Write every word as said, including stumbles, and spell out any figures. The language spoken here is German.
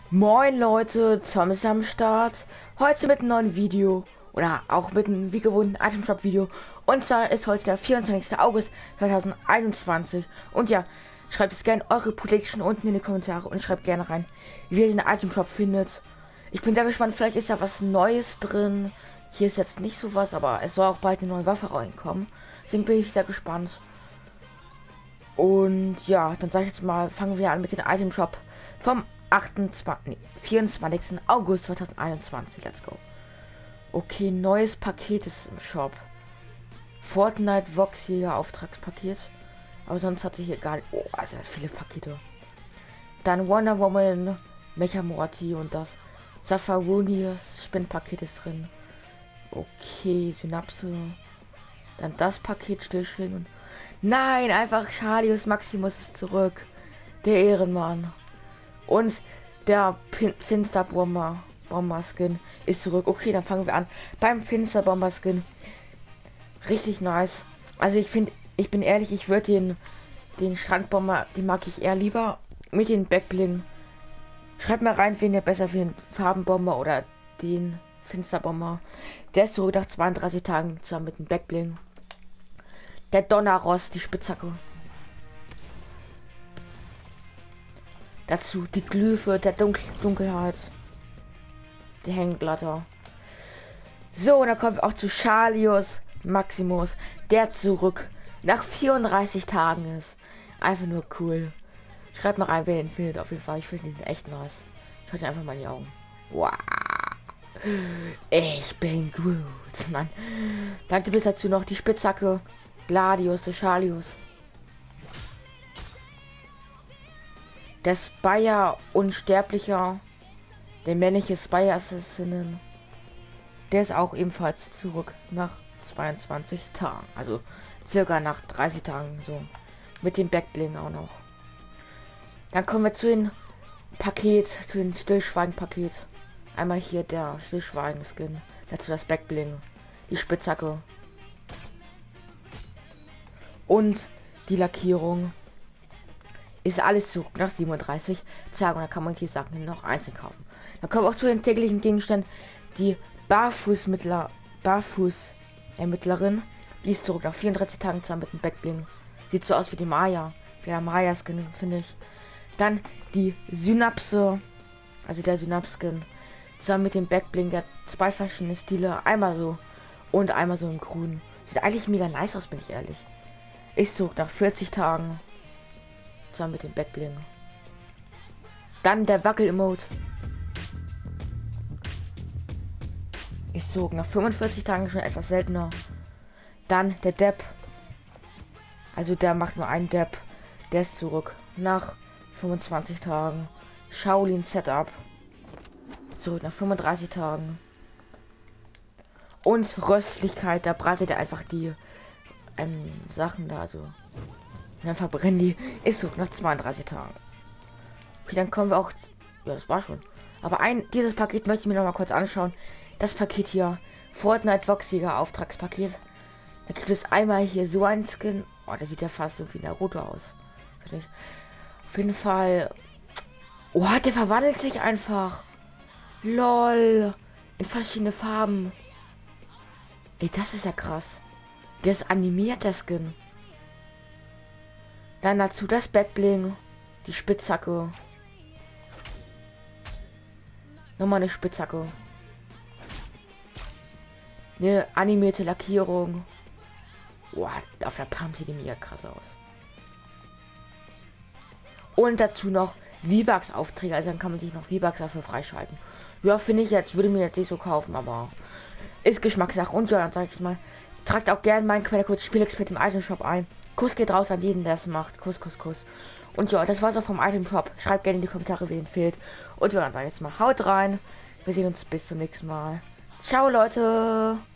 Moin Leute, Tom ist am Start. Heute mit einem neuen Video oder auch mit einem wie gewohnt Item Shop Video. Und zwar ist heute der vierundzwanzigste August zweitausendeinundzwanzig. Und ja, schreibt es gerne eure Prediction unten in die Kommentare und schreibt gerne rein, wie ihr den Item Shop findet. Ich bin sehr gespannt, vielleicht ist da was Neues drin. Hier ist jetzt nicht so was, aber es soll auch bald eine neue Waffe reinkommen. Deswegen bin ich sehr gespannt. Und ja, dann sage ich jetzt mal, fangen wir an mit dem Item Shop vom achtundzwanzigsten, nee, vierundzwanzigsten August zweitausendeinundzwanzig. Let's go. Okay, neues Paket ist im Shop. Fortnite Voxjäger Auftragspaket. Aber sonst hat sich hier gar nicht. Oh, also das viele Pakete. Dann Wonder Woman, Mecha Morty und das Safaruni Spinnpaket ist drin. Okay, Synapse. Dann das Paket stillschwingen. Nein, einfach Charlius Maximus ist zurück. Der Ehrenmann. Und der Pin Finsterbomber Bomber Skin ist zurück. Okay, dann fangen wir an beim Finsterbomber Skin. Richtig nice. Also ich finde, ich bin ehrlich, ich würde den den Strandbomber, den mag ich eher lieber mit den Backbling. Schreibt mal rein, wen ihr besser findet, Farbenbomber oder den Finsterbomber. Der ist zurück nach zweiunddreißig Tagen zusammen mit dem Backbling. Der Donnerross, die Spitzhacke. Dazu die Glyphe der Dunkel Dunkelheit. Der Hängenglatter. So, und dann kommen wir auch zu Charlius Maximus, der zurück nach vierunddreißig Tagen ist. Einfach nur cool. Schreibt mal rein, wer den findet. Auf jeden Fall, ich finde den echt nice. Schaut einfach mal in die Augen. Wow. Ich bin gut. Nein. Dann gibt es dazu noch die Spitzhacke. Gladius, der Charlius. Der Spire Unsterblicher. Der männliche Spire Assassinen. Der ist auch ebenfalls zurück nach zweiundzwanzig Tagen. Also circa nach dreißig Tagen so. Mit dem Backbling auch noch. Dann kommen wir zu den Paket, zu den Stillschweigen-Paket. Einmal hier der Stillschweigen-Skin. Dazu das Backbling. Die Spitzhacke. Und die Lackierung. Ist alles zurück nach siebenunddreißig Tagen. Da kann man die Sachen noch einzeln kaufen. Dann kommen wir auch zu den täglichen Gegenständen. Die Barfußmittler, Barfuß-Ermittlerin. Die ist zurück nach vierunddreißig Tagen zusammen mit dem Backbling. Sieht so aus wie die Maya. Wie der Maya-Skin, finde ich. Dann die Synapse. Also der Synapse-Skin. Zusammen mit dem Backbling. Der zwei verschiedene Stile. Einmal so. Und einmal so im Grün. Sieht eigentlich mega nice aus, bin ich ehrlich. Ist zurück nach vierzig Tagen. Zusammen mit dem Backbling. Dann der Wackel-Emote. Ist zurück nach fünfundvierzig Tagen, schon etwas seltener. Dann der Depp. Also der macht nur einen Depp. Der ist zurück nach fünfundzwanzig Tagen. Shaolin Setup. Zurück nach fünfunddreißig Tagen. Und Röstlichkeit, da bratet er einfach die ähm, Sachen da so. Und dann verbrennen die. Ist so nach zweiunddreißig Tagen. Okay, dann kommen wir auch. Ja, das war schon. Aber ein dieses Paket möchte ich mir noch mal kurz anschauen. Das Paket hier. Fortnite Voxjäger Auftragspaket. Da gibt es einmal hier so ein Skin. Oh, der sieht ja fast so wie Naruto aus. Finde ich. Auf jeden Fall. Oh, der verwandelt sich einfach. Lol. In verschiedene Farben. Ey, das ist ja krass. Der ist animiert, der Skin. Dann dazu das Backbling. Die Spitzhacke. Nochmal eine Spitzhacke. Eine animierte Lackierung. Boah, auf der Pump sieht die mega krass aus. Und dazu noch V-Bucks Aufträge. Also dann kann man sich noch V-Bucks dafür freischalten. Ja, finde ich jetzt, würde mir jetzt nicht so kaufen, aber ist Geschmackssache. Und ja, dann sage ich mal, tragt auch gerne meinen Quellcode Spielexpert im Item Shop ein. Kuss geht raus an jeden, der es macht. Kuss, Kuss, Kuss. Und ja, das war's auch vom Item Shop. Schreibt gerne in die Kommentare, wen fehlt. Und ja, dann sage ich jetzt mal, haut rein. Wir sehen uns bis zum nächsten Mal. Ciao, Leute.